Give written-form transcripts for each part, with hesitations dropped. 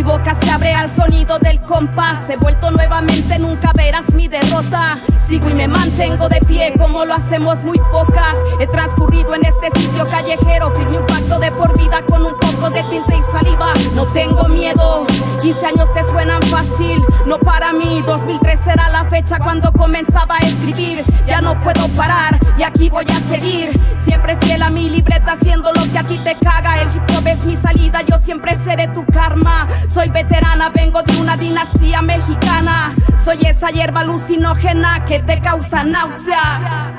Mi boca se abre al sonido del compás. He vuelto nuevamente, nunca verás mi derrota. Sigo y me mantengo de pie como lo hacemos muy pocas. He transcurrido en este sitio callejero, firmé un pacto de por vida con un poco de tinta y saliva. No tengo miedo, 15 años te suenan fácil, no para mí. 2003 era la fecha cuando comenzaba a escribir. Ya no puedo parar y aquí voy a seguir, siempre fiel a mi libreta, haciendo lo que a ti te caga. El hip hop es mi salida, yo siempre seré tu karma. Soy veterana, vengo de una dinastía mexicana. Soy esa hierba alucinógena que te causa náuseas.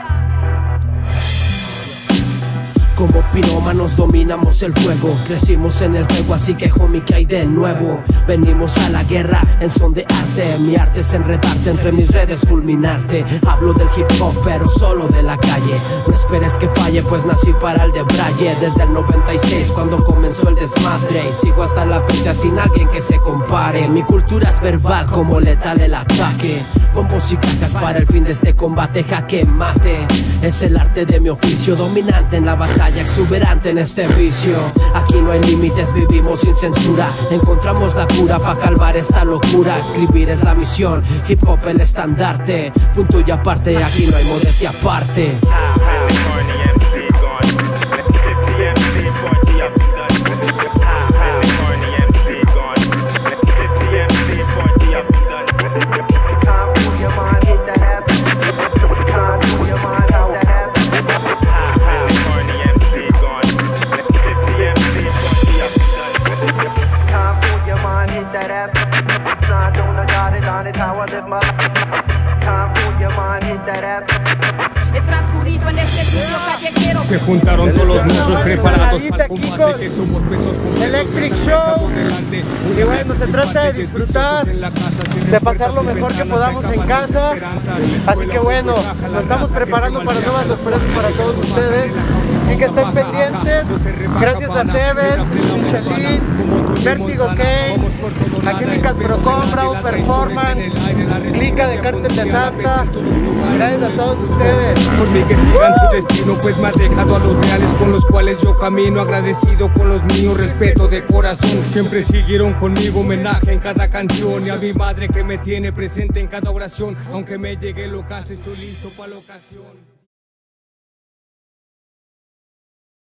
Como pirómanos dominamos el fuego. Crecimos en el juego, así que homie, ¿qué hay de nuevo? Venimos a la guerra en son de arte. Mi arte es enredarte entre mis redes, fulminarte. Hablo del hip hop, pero solo de la calle. No esperes que falle, pues nací para el de Braille. Desde el 96, cuando comenzó el desmadre, y sigo hasta la fecha sin alguien que se compare. Mi cultura es verbal, como letal el ataque. Bombos y cajas para el fin de este combate, jaque mate. Es el arte de mi oficio, dominante en la batalla, exuberante en este vicio. Aquí no hay límites, vivimos sin censura. Encontramos la cura para calmar esta locura. Escribir es la misión, hip hop el estandarte. Punto y aparte, aquí no hay modestia aparte. He transcurrido en este sitio callejero. Se juntaron todos los monstruos preparados para el combate, que somos pesos con Electric Show. Y bueno, se trata de disfrutar, de pasar lo mejor que podamos en casa. Así que bueno, nos estamos preparando para nuevas sorpresas para todos ustedes. Así que estén pendientes. Gracias a Seven, Michelin, Vertigo Kane, a Químicas Procom, Bravo Performance, Clica de Cártel de Santa. Gracias a todos ustedes. Por mí que sigan su destino, pues me ha dejado a los reales con los cuales yo camino. Agradecido con los míos, respeto de corazón. Siempre siguieron conmigo, homenaje en cada canción. Y a mi madre que me tiene presente en cada oración. Aunque me llegue el ocaso, estoy listo para la ocasión.